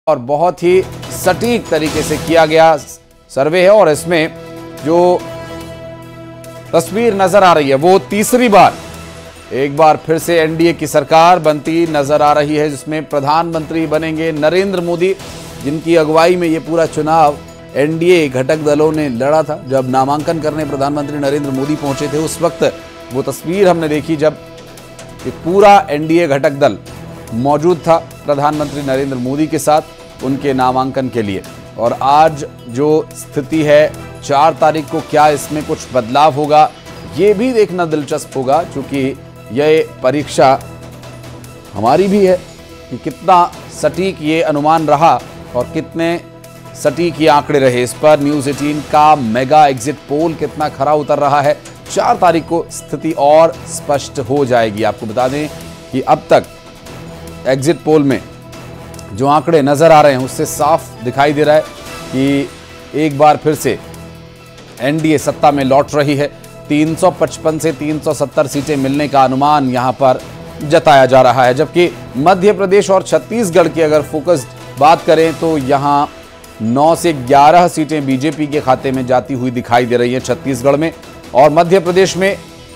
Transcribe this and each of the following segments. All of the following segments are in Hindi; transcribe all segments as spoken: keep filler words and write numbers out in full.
और बहुत ही सटीक तरीके से किया गया सर्वे है और इसमें जो तस्वीर नजर आ रही है वो तीसरी बार एक बार फिर से एनडीए की सरकार बनती नजर आ रही है, जिसमें प्रधानमंत्री बनेंगे नरेंद्र मोदी, जिनकी अगुवाई में ये पूरा चुनाव एनडीए घटक दलों ने लड़ा था। जब नामांकन करने प्रधानमंत्री नरेंद्र मोदी पहुंचे थे उस वक्त वो तस्वीर हमने देखी जब ये पूरा एनडीए घटक दल मौजूद था प्रधानमंत्री नरेंद्र मोदी के साथ उनके नामांकन के लिए। और आज जो स्थिति है चार तारीख को, क्या इसमें कुछ बदलाव होगा ये भी देखना दिलचस्प होगा, क्योंकि यह परीक्षा हमारी भी है कि कितना सटीक ये अनुमान रहा और कितने सटीक ये आंकड़े रहे। इस पर न्यूज़ अठारह का मेगा एग्जिट पोल कितना खरा उतर रहा है। चार तारीख को स्थिति और स्पष्ट हो जाएगी। आपको बता दें कि अब तक एग्जिट पोल में जो आंकड़े नजर आ रहे हैं उससे साफ दिखाई दे रहा है कि एक बार फिर से एनडीए सत्ता में लौट रही है। तीन सौ पचपन से तीन सौ सत्तर सीटें मिलने का अनुमान यहां पर जताया जा रहा है, जबकि मध्य प्रदेश और छत्तीसगढ़ की अगर फोकस्ड बात करें तो यहां नौ से ग्यारह सीटें बीजेपी के खाते में जाती हुई दिखाई दे रही हैं छत्तीसगढ़ में, और मध्य प्रदेश में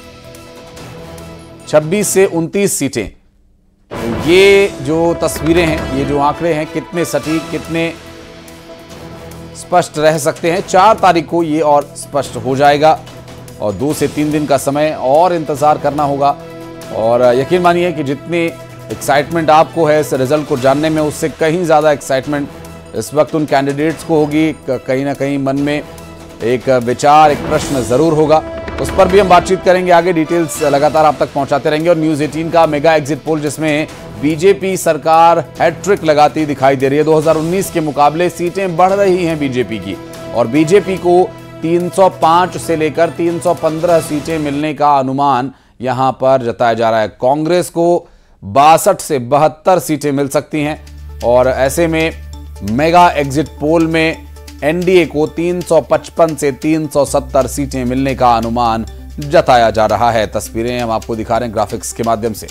छब्बीस से उनतीस सीटें। तो ये जो तस्वीरें हैं, ये जो आंकड़े हैं, कितने सटीक कितने स्पष्ट रह सकते हैं, चार तारीख को ये और स्पष्ट हो जाएगा। और दो से तीन दिन का समय और इंतजार करना होगा। और यकीन मानिए कि जितनी एक्साइटमेंट आपको है इस रिजल्ट को जानने में, उससे कहीं ज़्यादा एक्साइटमेंट इस वक्त उन कैंडिडेट्स को होगी। कहीं ना कहीं मन में एक विचार, एक प्रश्न ज़रूर होगा। उस पर भी हम बातचीत करेंगे आगे, डिटेल्स लगातार आप तक पहुंचाते रहेंगे। और न्यूज़ अठारह का मेगा एग्जिट पोल जिसमें बीजेपी सरकार हैट्रिक लगाती दिखाई दे रही है। दो हज़ार उन्नीस के मुकाबले सीटें बढ़ रही हैं बीजेपी की, और बीजेपी को तीन सौ पाँच से लेकर तीन सौ पंद्रह सीटें मिलने का अनुमान यहां पर जताया जा रहा है। कांग्रेस को बासठ से बहत्तर सीटें मिल सकती हैं, और ऐसे में मेगा एग्जिट पोल में एनडीए को तीन सौ पचपन से तीन सौ सत्तर सीटें मिलने का अनुमान जताया जा रहा है। तस्वीरें हम आपको दिखा रहे हैं ग्राफिक्स के माध्यम से।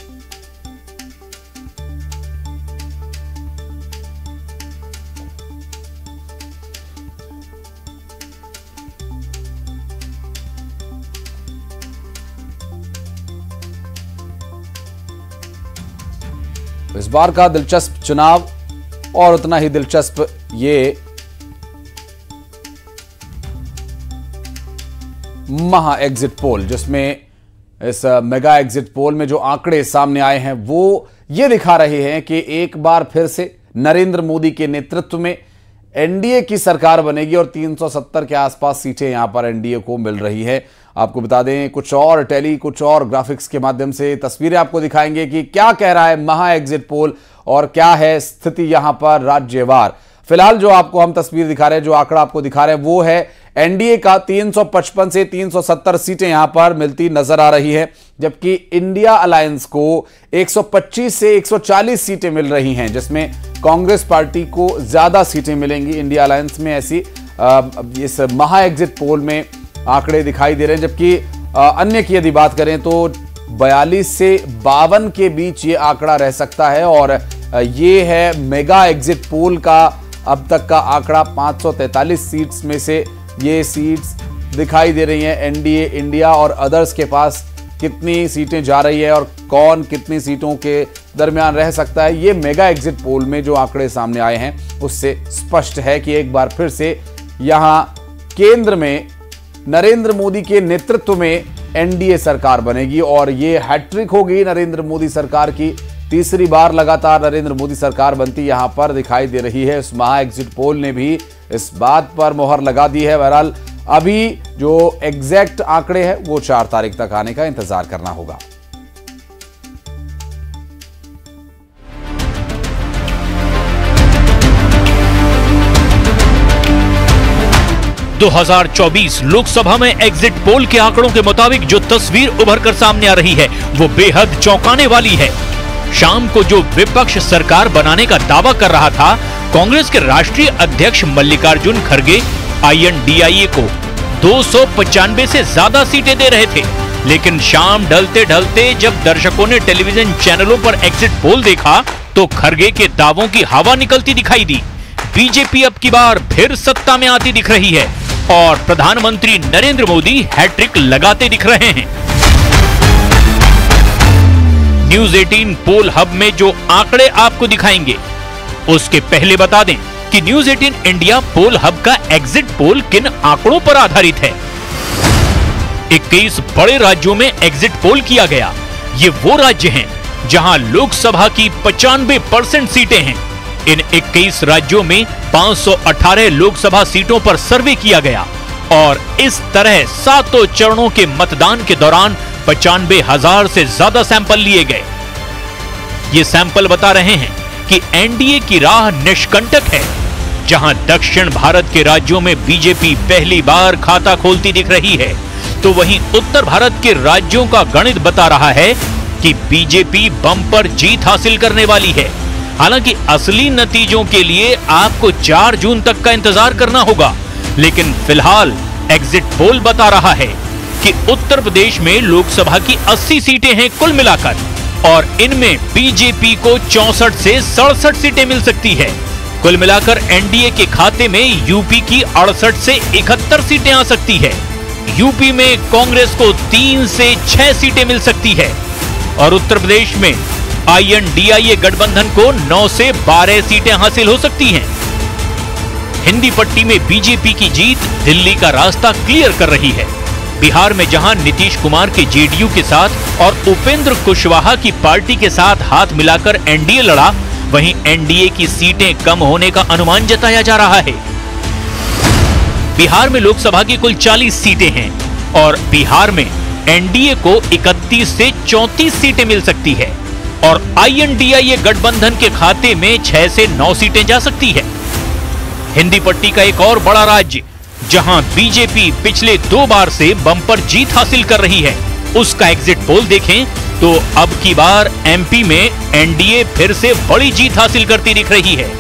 इस बार का दिलचस्प चुनाव और उतना ही दिलचस्प ये महा एग्जिट पोल, जिसमें इस मेगा एग्जिट पोल में जो आंकड़े सामने आए हैं वो ये दिखा रहे हैं कि एक बार फिर से नरेंद्र मोदी के नेतृत्व में एनडीए की सरकार बनेगी और तीन सौ सत्तर के आसपास सीटें यहां पर एनडीए को मिल रही है। आपको बता दें कुछ और टेली कुछ और ग्राफिक्स के माध्यम से तस्वीरें आपको दिखाएंगे कि क्या कह रहा है महा एग्जिट पोल और क्या है स्थिति यहां पर राज्यवार। फिलहाल जो आपको हम तस्वीर दिखा रहे हैं, जो आंकड़ा आपको दिखा रहे हैं वो है एनडीए का तीन सौ पचपन से तीन सौ सत्तर सीटें यहां पर मिलती नजर आ रही है, जबकि इंडिया अलायंस को एक सौ पच्चीस से एक सौ चालीस सीटें मिल रही हैं, जिसमें कांग्रेस पार्टी को ज्यादा सीटें मिलेंगी इंडिया अलायंस में। ऐसी आ, इस महा एग्जिट पोल में आंकड़े दिखाई दे रहे हैं, जबकि अन्य की यदि बात करें तो बयालीस से बावन के बीच ये आंकड़ा रह सकता है। और ये है मेगा एग्जिट पोल का अब तक का आंकड़ा। पाँच सौ तैंतालीस सीट्स में से ये सीट्स दिखाई दे रही हैं एनडीए, इंडिया और अदर्स के पास कितनी सीटें जा रही है और कौन कितनी सीटों के दरमियान रह सकता है। ये मेगा एग्जिट पोल में जो आंकड़े सामने आए हैं उससे स्पष्ट है कि एक बार फिर से यहां केंद्र में नरेंद्र मोदी के नेतृत्व में एनडीए सरकार बनेगी और ये हैट्रिक होगी नरेंद्र मोदी सरकार की। तीसरी बार लगातार नरेंद्र मोदी सरकार बनती यहां पर दिखाई दे रही है। इस महा एग्जिट पोल ने भी इस बात पर मोहर लगा दी है। बहरहाल अभी जो एग्जैक्ट आंकड़े हैं वो चार तारीख तक आने का इंतजार करना होगा। दो हज़ार चौबीस लोकसभा में एग्जिट पोल के आंकड़ों के मुताबिक जो तस्वीर उभर कर सामने आ रही है वो बेहद चौंकाने वाली है। शाम को जो विपक्ष सरकार बनाने का दावा कर रहा था, कांग्रेस के राष्ट्रीय अध्यक्ष मल्लिकार्जुन खड़गे आईएनडीआईए को दो सौ पचानवे से ज्यादा सीटें दे रहे थे, लेकिन शाम ढलते ढलते जब दर्शकों ने टेलीविजन चैनलों पर एग्जिट पोल देखा तो खरगे के दावों की हवा निकलती दिखाई दी। बीजेपी अब की बार फिर सत्ता में आती दिख रही है और प्रधानमंत्री नरेंद्र मोदी हैट्रिक लगाते दिख रहे हैं। न्यूज़ अठारह पोल हब में जो आंकड़े आपको दिखाएंगे उसके पहले बता दें कि न्यूज़ अठारह इंडिया पोल हब का एग्जिट पोल किन आंकड़ों पर आधारित है। इक्कीस बड़े राज्यों में एग्जिट पोल किया गया। ये वो राज्य हैं जहां लोकसभा की पचानवे परसेंट सीटें हैं। इन इक्कीस राज्यों में पांच सौ अठारह लोकसभा सीटों पर सर्वे किया गया और इस तरह सातों चरणों के मतदान के दौरान पचानवे हजार से ज्यादा सैंपल लिए गए। ये सैंपल बता रहे हैं कि एनडीए की राह निष्कंटक है। जहां दक्षिण भारत के राज्यों में बीजेपी पहली बार खाता खोलती दिख रही है, तो वहीं उत्तर भारत के राज्यों का गणित बता रहा है कि बीजेपी बम्पर जीत हासिल करने वाली है। हालांकि असली नतीजों के लिए आपको चार जून तक का इंतजार करना होगा, लेकिन फिलहाल एग्जिट पोल बता रहा है कि उत्तर प्रदेश में लोकसभा की अस्सी सीटें हैं कुल मिलाकर और इनमें बीजेपी को चौसठ से सड़सठ सीटें मिल सकती है। कुल मिलाकर एनडीए के खाते में यूपी की अड़सठ से इकहत्तर सीटें आ सकती है। यूपी में कांग्रेस को तीन से छह सीटें मिल सकती है और उत्तर प्रदेश में आईएनडीआईए गठबंधन को नौ से बारह सीटें हासिल हो सकती हैं। हिंदी पट्टी में बीजेपी की जीत दिल्ली का रास्ता क्लियर कर रही है। बिहार में जहां नीतीश कुमार के जेडीयू के साथ और उपेंद्र कुशवाहा की पार्टी के साथ हाथ मिलाकर एनडीए लड़ा, वहीं एनडीए की सीटें कम होने का अनुमान जताया जा रहा है। बिहार में लोकसभा की कुल चालीस सीटें हैं और बिहार में एनडीए को इकतीस से चौंतीस सीटें मिल सकती है और आईएनडीआईए गठबंधन के खाते में छह से नौ सीटें जा सकती है। हिंदी पट्टी का एक और बड़ा राज्य जहां बीजेपी पिछले दो बार से बम्पर जीत हासिल कर रही है, उसका एग्जिट पोल देखें तो अब की बार एमपी में एनडीए फिर से बड़ी जीत हासिल करती दिख रही है।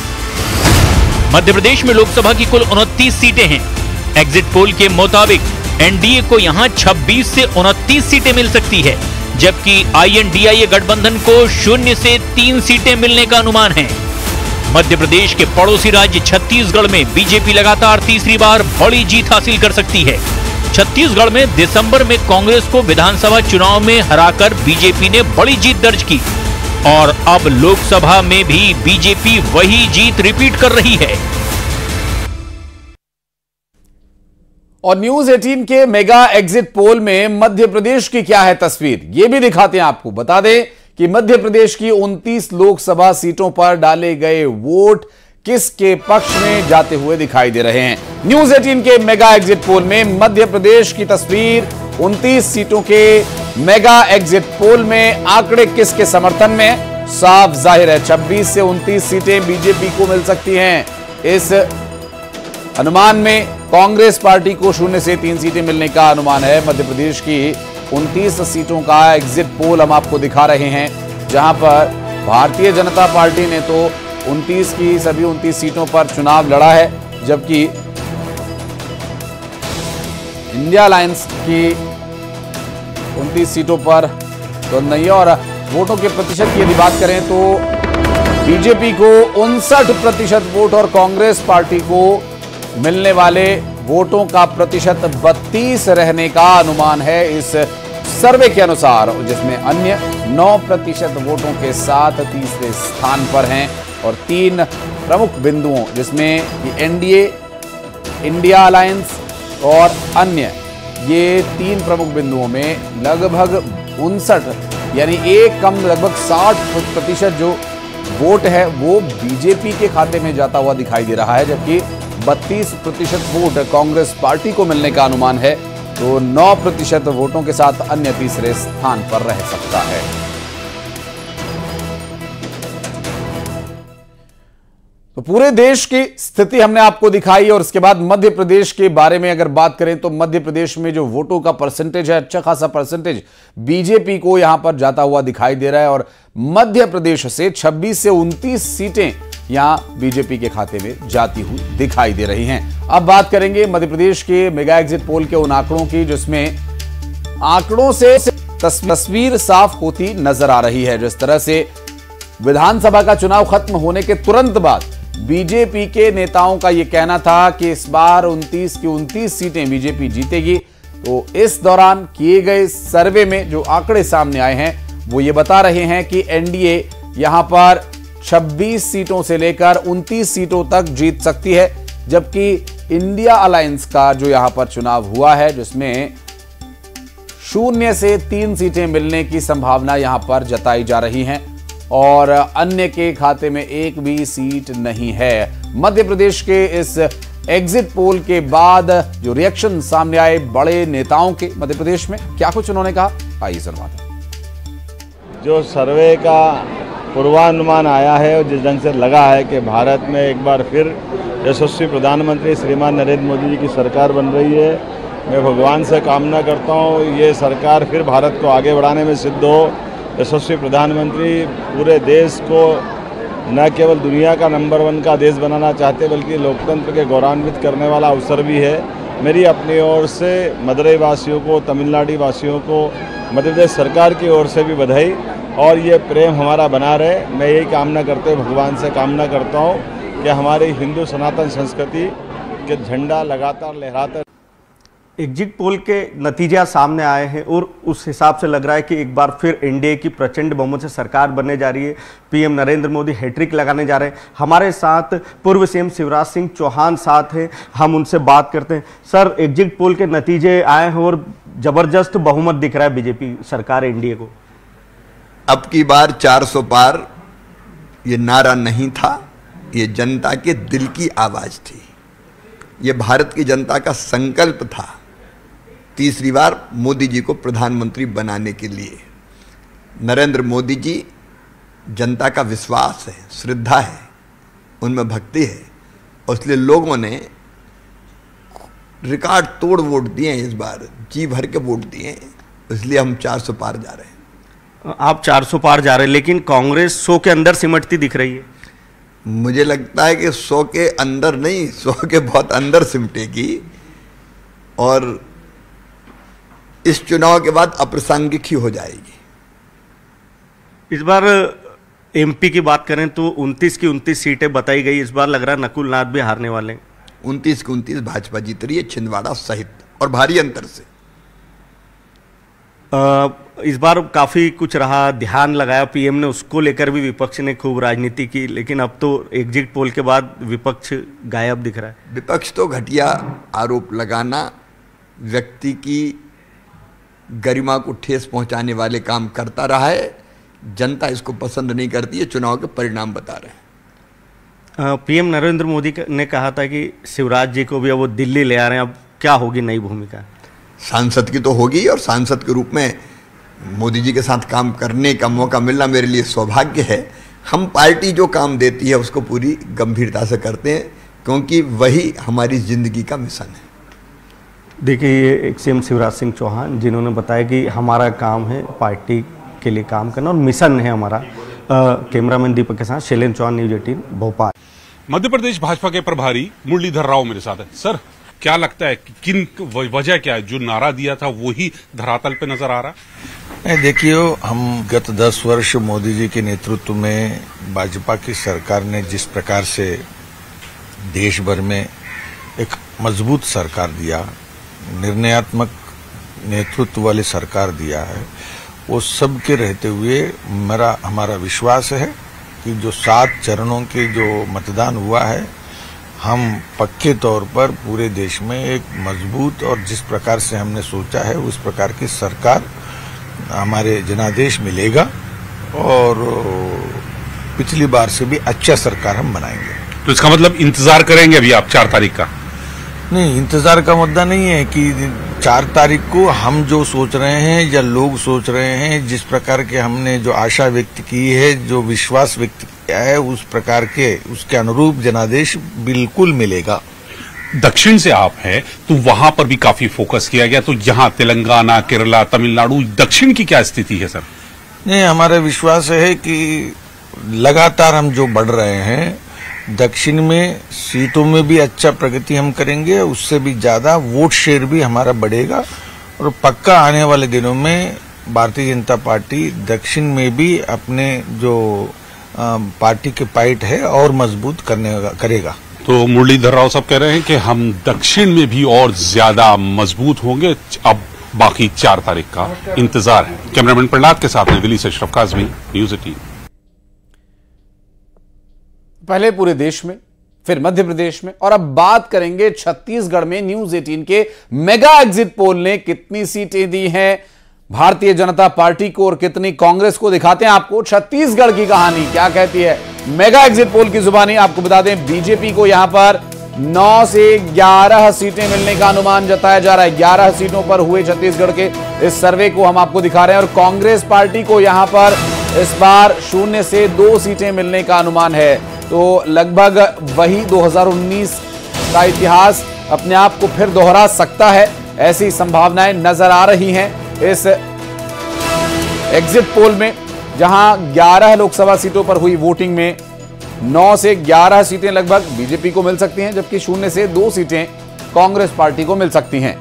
मध्य प्रदेश में लोकसभा की कुल उनतीस सीटें हैं। एग्जिट पोल के मुताबिक एनडीए को यहां छब्बीस से उनतीस सीटें मिल सकती है, जबकि आईएनडीआईए गठबंधन को शून्य से तीन सीटें मिलने का अनुमान है। मध्य प्रदेश के पड़ोसी राज्य छत्तीसगढ़ में बीजेपी लगातार तीसरी बार बड़ी जीत हासिल कर सकती है। छत्तीसगढ़ में दिसंबर में कांग्रेस को विधानसभा चुनाव में हराकर बीजेपी ने बड़ी जीत दर्ज की और अब लोकसभा में भी बीजेपी वही जीत रिपीट कर रही है। और न्यूज़ अठारह के मेगा एग्जिट पोल में मध्य प्रदेश की क्या है तस्वीर, यह भी दिखाते हैं आपको। बता दें कि मध्य प्रदेश की उनतीस लोकसभा सीटों पर डाले गए वोट किसके पक्ष में जाते हुए दिखाई दे रहे हैं। न्यूज़ अठारह के मेगा एग्जिट पोल में मध्य प्रदेश की तस्वीर, उनतीस सीटों के मेगा एग्जिट पोल में आंकड़े किसके समर्थन में, साफ जाहिर है छब्बीस से उनतीस सीटें बीजेपी को मिल सकती हैं। इस अनुमान में कांग्रेस पार्टी को शून्य से तीन सीटें मिलने का अनुमान है। मध्य प्रदेश की उनतीस सीटों का एग्जिट पोल हम आपको दिखा रहे हैं, जहां पर भारतीय जनता पार्टी ने तो उनतीस की सभी उनतीस सीटों पर चुनाव लड़ा है, जबकि इंडिया अलायंस की उनतीस सीटों पर तो नहीं। और वोटों के प्रतिशत की यदि बात करें तो बीजेपी को उनसठ प्रतिशत वोट और कांग्रेस पार्टी को मिलने वाले वोटों का प्रतिशत बत्तीस रहने का अनुमान है इस सर्वे के अनुसार, जिसमें अन्य नौ प्रतिशत वोटों के साथ तीसरे स्थान पर हैं। और तीन प्रमुख बिंदुओं जिसमें एनडीए, इंडिया अलायंस और अन्य, ये तीन प्रमुख बिंदुओं में लगभग उनसठ यानी एक कम लगभग साठ प्रतिशत जो वोट है वो बीजेपी के खाते में जाता हुआ दिखाई दे रहा है, जबकि बत्तीस प्रतिशत वोट कांग्रेस पार्टी को मिलने का अनुमान है। तो नौ प्रतिशत वोटों के साथ अन्य तीसरे स्थान पर रह सकता है। तो पूरे देश की स्थिति हमने आपको दिखाई और उसके बाद मध्य प्रदेश के बारे में अगर बात करें तो मध्य प्रदेश में जो वोटों का परसेंटेज है, अच्छा खासा परसेंटेज बीजेपी को यहां पर जाता हुआ दिखाई दे रहा है और मध्य प्रदेश से छब्बीस से उनतीस सीटें यहां बीजेपी के खाते में जाती हुई दिखाई दे रही हैं। अब बात करेंगे मध्य प्रदेश के मेगा एग्जिट पोल के उन आंकड़ों की, जिसमें आंकड़ों से तस्वीर साफ होती नजर आ रही है। जिस तरह से विधानसभा का चुनाव खत्म होने के तुरंत बाद बीजेपी के नेताओं का यह कहना था कि इस बार उनतीस की उनतीस सीटें बीजेपी जीतेगी। तो इस दौरान किए गए सर्वे में जो आंकड़े सामने आए हैं वो ये बता रहे हैं कि एनडीए यहां पर छब्बीस सीटों से लेकर उनतीस सीटों तक जीत सकती है, जबकि इंडिया अलायंस का जो यहां पर चुनाव हुआ है जिसमें शून्य से तीन सीटें मिलने की संभावना यहां पर जताई जा रही हैं और अन्य के खाते में एक भी सीट नहीं है। मध्य प्रदेश के इस एग्जिट पोल के बाद जो रिएक्शन सामने आए बड़े नेताओं के मध्य प्रदेश में, क्या कुछ उन्होंने कहा, आइए सुनवाते हैं। जो सर्वे का पूर्वानुमान आया है और जिस ढंग से लगा है कि भारत में एक बार फिर यशस्वी प्रधानमंत्री श्रीमान नरेंद्र मोदी जी की सरकार बन रही है, मैं भगवान से कामना करता हूँ ये सरकार फिर भारत को आगे बढ़ाने में सिद्ध हो। यशस्वी प्रधानमंत्री पूरे देश को न केवल दुनिया का नंबर वन का देश बनाना चाहते बल्कि लोकतंत्र के गौरवान्वित करने वाला अवसर भी है। मेरी अपनी ओर से मदुरई वासियों को, तमिलनाडु वासियों को, मध्य प्रदेश सरकार की ओर से भी बधाई और ये प्रेम हमारा बना रहे। मैं यही कामना करते हुए भगवान से कामना करता हूँ कि हमारी हिंदू सनातन संस्कृति के झंडा लगातार लहराते। एग्जिट पोल के नतीजे सामने आए हैं और उस हिसाब से लग रहा है कि एक बार फिर एनडीए की प्रचंड बहुमत से सरकार बनने जा रही है। पीएम नरेंद्र मोदी हैट्रिक लगाने जा रहे हैं। हमारे साथ पूर्व सीएम शिवराज सिंह चौहान साथ हैं, हम उनसे बात करते हैं। सर, एग्जिट पोल के नतीजे आए हैं और जबरदस्त बहुमत दिख रहा है बीजेपी सरकार एनडीए को। अब की बार चार सौ पार ये नारा नहीं था, ये जनता के दिल की आवाज थी, ये भारत की जनता का संकल्प था तीसरी बार मोदी जी को प्रधानमंत्री बनाने के लिए। नरेंद्र मोदी जी जनता का विश्वास है, श्रद्धा है, उनमें भक्ति है और इसलिए लोगों ने रिकॉर्ड तोड़ वोट दिए हैं, इस बार जी भर के वोट दिए हैं, इसलिए हम चार सौ पार जा रहे हैं। आप चार सौ पार जा रहे हैं, लेकिन कांग्रेस सौ के अंदर सिमटती दिख रही है। मुझे लगता है कि सौ के अंदर नहीं, सौ के बहुत अंदर सिमटेगी और इस चुनाव के बाद अप्रासंगिक ही हो जाएगी। इस बार एमपी की बात करें तो उनतीस की उनतीस सीटें बताई गई। इस बार लग रहा है नकुल नाथ भी हारने वाले हैं। उनतीस की उनतीस भाजपा जीत रही है, छिंदवाड़ा सहित, और भारी अंतर से। आ, इस बार काफी कुछ रहा, ध्यान लगाया पीएम ने, उसको लेकर भी विपक्ष ने खूब राजनीति की, लेकिन अब तो एग्जिट पोल के बाद विपक्ष गायब दिख रहा है। विपक्ष तो घटिया आरोप लगाना, व्यक्ति की गरिमा को ठेस पहुंचाने वाले काम करता रहा है। जनता इसको पसंद नहीं करती है, चुनाव के परिणाम बता रहे हैं। पीएम नरेंद्र मोदी ने कहा था कि शिवराज जी को भी अब वो दिल्ली ले आ रहे हैं, अब क्या होगी नई भूमिका? सांसद की तो होगी और सांसद के रूप में मोदी जी के साथ काम करने का मौका मिलना मेरे लिए सौभाग्य है। हम पार्टी जो काम देती है उसको पूरी गंभीरता से करते हैं क्योंकि वही हमारी जिंदगी का मिशन है। देखिए, ये एक सीएम शिवराज सिंह चौहान जिन्होंने बताया कि हमारा काम है पार्टी के लिए काम करना और मिशन है हमारा। कैमरामैन दीपक के साथ शैलेंद्र चौहान, न्यूज एटीन, भोपाल। मध्य प्रदेश भाजपा के प्रभारी मुरलीधर राव मेरे साथ है। सर, क्या लगता है कि किन वजह क्या है जो नारा दिया था वही धरातल पे नजर आ रहा है? देखिए, हम गत दस वर्ष मोदी जी के नेतृत्व में भाजपा की सरकार ने जिस प्रकार से देश भर में एक मजबूत सरकार दिया, निर्णयात्मक नेतृत्व वाली सरकार दिया है, वो सब के रहते हुए मेरा हमारा विश्वास है कि जो सात चरणों के जो मतदान हुआ है, हम पक्के तौर पर पूरे देश में एक मजबूत और जिस प्रकार से हमने सोचा है उस प्रकार की सरकार हमारे जनादेश मिलेगा और पिछली बार से भी अच्छा सरकार हम बनाएंगे। तो इसका मतलब इंतजार करेंगे अभी आप चार तारीख का? नहीं, इंतजार का मुद्दा नहीं है कि चार तारीख को हम जो सोच रहे हैं या लोग सोच रहे हैं, जिस प्रकार के हमने जो आशा व्यक्त की है, जो विश्वास व्यक्त किया है, उस प्रकार के उसके अनुरूप जनादेश बिल्कुल मिलेगा। दक्षिण से आप हैं तो वहां पर भी काफी फोकस किया गया, तो यहाँ तेलंगाना, केरला, तमिलनाडु, दक्षिण की क्या स्थिति है सर? नहीं, हमारा विश्वास है कि लगातार हम जो बढ़ रहे हैं, दक्षिण में सीटों में भी अच्छा प्रगति हम करेंगे, उससे भी ज्यादा वोट शेयर भी हमारा बढ़ेगा और पक्का आने वाले दिनों में भारतीय जनता पार्टी दक्षिण में भी अपने जो पार्टी के पाइट है और मजबूत करने करेगा। तो मुरलीधर राव साहब कह रहे हैं कि हम दक्षिण में भी और ज्यादा मजबूत होंगे। अब बाकी चार तारीख का इंतजार है। कैमरामैन प्रहलाद के साथ में दिल्ली से अशरफ काज़मी, न्यूज़ एटीन। पहले पूरे देश में, फिर मध्य प्रदेश में, और अब बात करेंगे छत्तीसगढ़ में। न्यूज़ एटीन के मेगा एग्जिट पोल ने कितनी सीटें दी हैं भारतीय जनता पार्टी को और कितनी कांग्रेस को, दिखाते हैं आपको छत्तीसगढ़ की कहानी क्या कहती है मेगा एग्जिट पोल की जुबानी। आपको बता दें, बीजेपी को यहां पर नौ से ग्यारह सीटें मिलने का अनुमान जताया जा रहा है। ग्यारह सीटों पर हुए छत्तीसगढ़ के इस सर्वे को हम आपको दिखा रहे हैं। और कांग्रेस पार्टी को यहां पर इस बार शून्य से दो सीटें मिलने का अनुमान है। तो लगभग वही दो हज़ार उन्नीस का इतिहास अपने आप को फिर दोहरा सकता है, ऐसी संभावनाएं नजर आ रही हैं इस एग्जिट पोल में, जहां ग्यारह लोकसभा सीटों पर हुई वोटिंग में नौ से ग्यारह सीटें लगभग बीजेपी को मिल सकती हैं, जबकि शून्य से दो सीटें कांग्रेस पार्टी को मिल सकती हैं।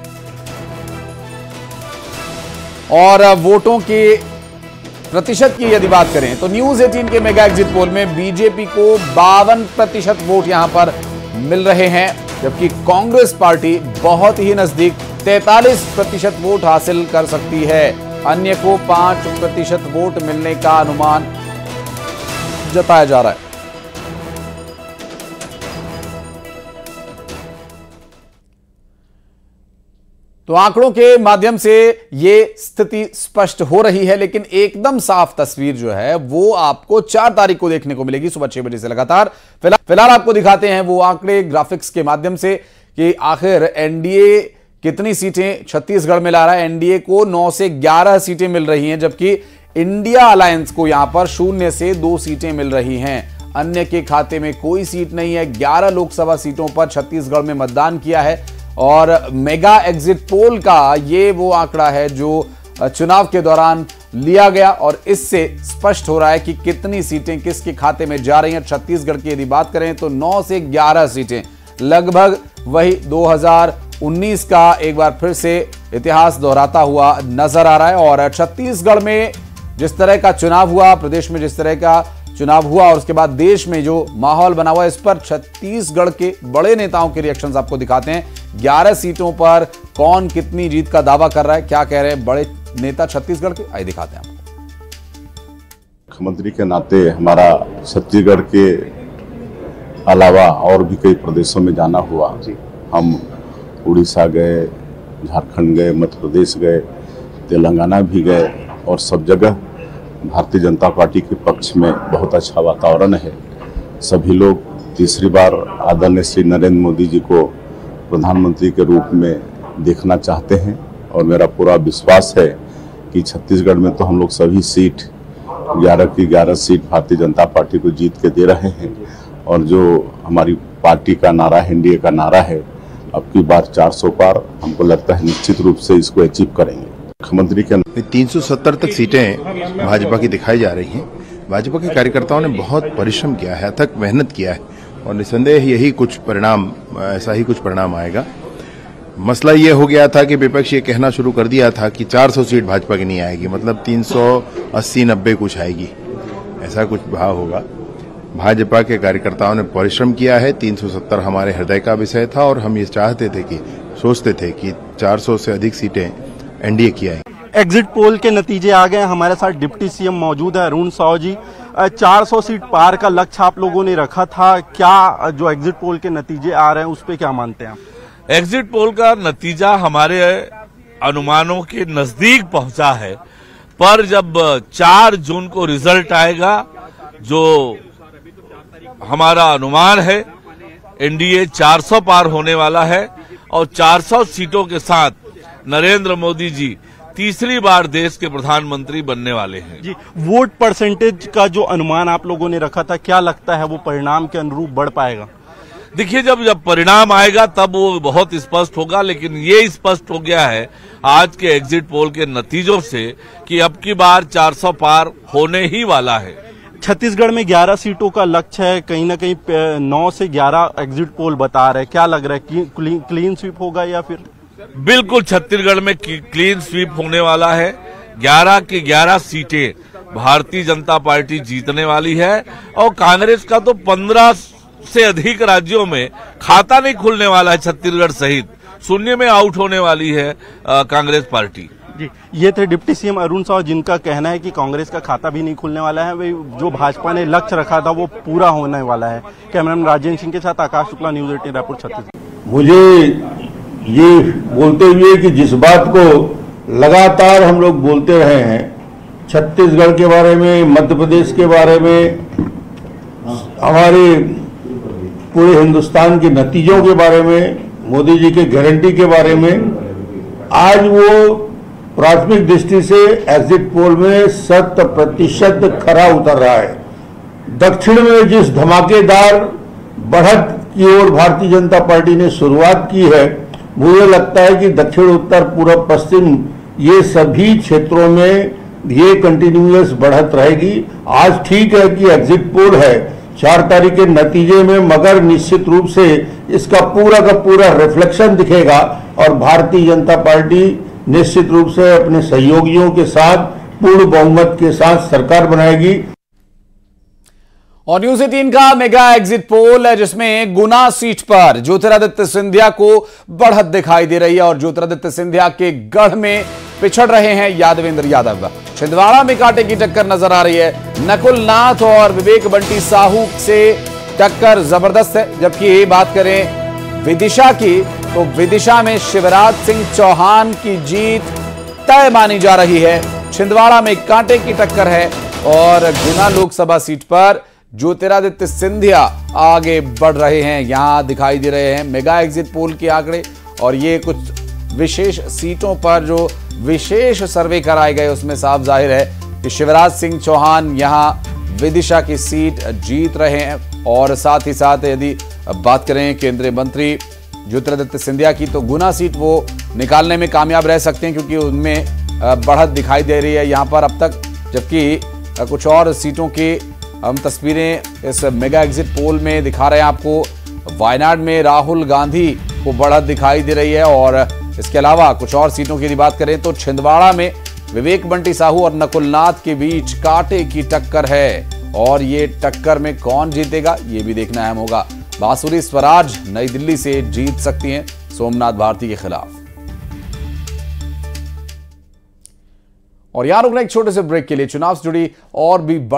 और वोटों के प्रतिशत की यदि बात करें तो न्यूज़ एटीन के मेगा एग्जिट पोल में बीजेपी को बावन प्रतिशत वोट यहां पर मिल रहे हैं, जबकि कांग्रेस पार्टी बहुत ही नजदीक तैंतालीस प्रतिशत वोट हासिल कर सकती है। अन्य को पांच प्रतिशत वोट मिलने का अनुमान जताया जा रहा है। तो आंकड़ों के माध्यम से यह स्थिति स्पष्ट हो रही है, लेकिन एकदम साफ तस्वीर जो है वो आपको चार तारीख को देखने को मिलेगी सुबह छह बजे से लगातार। फिलहाल आपको दिखाते हैं वो आंकड़े ग्राफिक्स के माध्यम से कि आखिर एनडीए कितनी सीटें छत्तीसगढ़ में ला रहा है। एनडीए को नौ से ग्यारह सीटें मिल रही हैं, जबकि इंडिया अलायंस को यहां पर शून्य से दो सीटें मिल रही हैं। अन्य के खाते में कोई सीट नहीं है। ग्यारह लोकसभा सीटों पर छत्तीसगढ़ में मतदान किया है। और मेगा एग्जिट पोल का ये वो आंकड़ा है जो चुनाव के दौरान लिया गया, और इससे स्पष्ट हो रहा है कि कितनी सीटें किसके खाते में जा रही हैं। छत्तीसगढ़ की यदि बात करें तो नौ से ग्यारह सीटें, लगभग वही दो हज़ार उन्नीस का एक बार फिर से इतिहास दोहराता हुआ नजर आ रहा है। और छत्तीसगढ़ में जिस तरह का चुनाव हुआ, प्रदेश में जिस तरह का चुनाव हुआ, और उसके बाद देश में जो माहौल बना हुआ, इस पर छत्तीसगढ़ के बड़े नेताओं के रिएक्शंस आपको दिखाते हैं। ग्यारह सीटों पर कौन कितनी जीत का दावा कर रहा है, क्या कह रहे हैं बड़े नेता छत्तीसगढ़ के, आइए दिखाते हैं आपको। मुख्यमंत्री के नाते हमारा छत्तीसगढ़ के अलावा और भी कई प्रदेशों में जाना हुआ। हम उड़ीसा गए, झारखंड गए, मध्य प्रदेश गए, तेलंगाना भी गए, और सब जगह भारतीय जनता पार्टी के पक्ष में बहुत अच्छा वातावरण है। सभी लोग तीसरी बार आदरणीय श्री नरेंद्र मोदी जी को प्रधानमंत्री के रूप में देखना चाहते हैं, और मेरा पूरा विश्वास है कि छत्तीसगढ़ में तो हम लोग सभी सीट ग्यारह की ग्यारह सीट भारतीय जनता पार्टी को जीत के दे रहे हैं। और जो हमारी पार्टी का नारा है, एनडीए का नारा है, अब की बार चार सौ पार, हमको लगता है निश्चित रूप से इसको अचीव करेंगे। मुख्यमंत्री के तीन सौ सत्तर तक सीटें भाजपा की दिखाई जा रही हैं। भाजपा के कार्यकर्ताओं ने बहुत परिश्रम किया है, अथक मेहनत किया है, और निसंदेह यही कुछ परिणाम, ऐसा ही कुछ परिणाम आएगा। मसला ये हो गया था कि विपक्ष ये कहना शुरू कर दिया था कि चार सौ सीट भाजपा की नहीं आएगी, मतलब तीन सौ अस्सी नब्बे कुछ आएगी, ऐसा कुछ भाव होगा। भाजपा के कार्यकर्ताओं ने परिश्रम किया है। तीन सौ सत्तर हमारे हृदय का विषय था, और हम ये चाहते थे कि सोचते थे कि चार सौ से अधिक सीटें एनडीए की आएंगी। एग्जिट पोल के नतीजे आ गए। हमारे साथ डिप्टी सीएम मौजूद है अरुण साव जी। चार सौ सीट पार का लक्ष्य आप लोगों ने रखा था, क्या जो एग्जिट पोल के नतीजे आ रहे हैं उस पे क्या मानते हैं आप? एग्जिट पोल का नतीजा हमारे अनुमानों के नजदीक पहुंचा है, पर जब चार जून को रिजल्ट आएगा, जो हमारा अनुमान है एनडीए चार सौ पार होने वाला है, और चार सौ सीटों के साथ नरेंद्र मोदी जी तीसरी बार देश के प्रधानमंत्री बनने वाले हैं। जी, वोट परसेंटेज का जो अनुमान आप लोगों ने रखा था, क्या लगता है वो परिणाम के अनुरूप बढ़ पाएगा? देखिए, जब जब परिणाम आएगा तब वो बहुत स्पष्ट होगा, लेकिन ये स्पष्ट हो गया है आज के एग्जिट पोल के नतीजों से कि अब की बार चार सौ पार होने ही वाला है। छत्तीसगढ़ में ग्यारह सीटों का लक्ष्य है, कहीं ना कहीं नौ से ग्यारह एग्जिट पोल बता रहे हैं, क्या लग रहा है क्लीन, क्लीन स्वीप होगा या फिर? बिल्कुल छत्तीसगढ़ में क्लीन स्वीप होने वाला है। ग्यारह की ग्यारह सीटें भारतीय जनता पार्टी जीतने वाली है और कांग्रेस का तो पंद्रह से अधिक राज्यों में खाता नहीं खुलने वाला है। छत्तीसगढ़ सहित शून्य में आउट होने वाली है कांग्रेस पार्टी। जी, ये थे डिप्टी सीएम अरुण साव, जिनका कहना है कि कांग्रेस का खाता भी नहीं खुलने वाला है। जो भाजपा ने लक्ष्य रखा था वो पूरा होने वाला है। कैमरामैन राजेंद्र सिंह के साथ आकाश शुक्ला, न्यूज एटीन रायपुर, छत्तीसगढ़। मुझे ये बोलते हुए कि जिस बात को लगातार हम लोग बोलते रहे हैं, छत्तीसगढ़ के बारे में, मध्य प्रदेश के बारे में, हमारे पूरे हिंदुस्तान के नतीजों के बारे में, मोदी जी के गारंटी के बारे में, आज वो प्राथमिक दृष्टि से एग्जिट पोल में शत प्रतिशत खरा उतर रहा है। दक्षिण में जिस धमाकेदार बढ़त की ओर भारतीय जनता पार्टी ने शुरुआत की है, मुझे लगता है कि दक्षिण, उत्तर, पूर्व, पश्चिम ये सभी क्षेत्रों में ये कंटिन्यूअस बढ़त रहेगी। आज ठीक है कि एग्जिट पोल है, चार तारीख के नतीजे में, मगर निश्चित रूप से इसका पूरा का पूरा रिफ्लेक्शन दिखेगा और भारतीय जनता पार्टी निश्चित रूप से अपने सहयोगियों के साथ पूर्ण बहुमत के साथ सरकार बनाएगी। और न्यूज एटीन का मेगा एग्जिट पोल है, जिसमें गुना सीट पर ज्योतिरादित्य सिंधिया को बढ़त दिखाई दे रही है और ज्योतिरादित्य सिंधिया के गढ़ में पिछड़ रहे हैं यादवेंद्र यादव। छिंदवाड़ा में कांटे की टक्कर नजर आ रही है। नकुल नाथ और विवेक बंटी साहू से टक्कर जबरदस्त है। जबकि बात करें विदिशा की, तो विदिशा में शिवराज सिंह चौहान की जीत तय मानी जा रही है। छिंदवाड़ा में कांटे की टक्कर है और गुना लोकसभा सीट पर ज्योतिरादित्य सिंधिया आगे बढ़ रहे हैं। यहां दिखाई दे रहे हैं मेगा एग्जिट पोल के आंकड़े और ये कुछ विशेष सीटों पर जो विशेष सर्वे कराए गए, उसमें साफ जाहिर है कि शिवराज सिंह चौहान यहां विदिशा की सीट जीत रहे हैं। और साथ ही साथ यदि बात करें केंद्रीय मंत्री ज्योतिरादित्य सिंधिया की, तो गुना सीट वो निकालने में कामयाब रह सकते हैं क्योंकि उनमें बढ़त दिखाई दे रही है यहां पर अब तक। जबकि कुछ और सीटों की हम तस्वीरें इस मेगा एग्जिट पोल में दिखा रहे हैं आपको। वायनाड में राहुल गांधी को बढ़त दिखाई दे रही है और इसके अलावा कुछ और सीटों की बात करें तो छिंदवाड़ा में विवेक बंटी साहू और नकुल नाथ के बीच कांटे की टक्कर है और ये टक्कर में कौन जीतेगा ये भी देखना अहम होगा। बांसुरी स्वराज नई दिल्ली से जीत सकती हैं सोमनाथ भारती के खिलाफ। और यहां रुकना एक छोटे से ब्रेक के लिए। चुनाव से जुड़ी और भी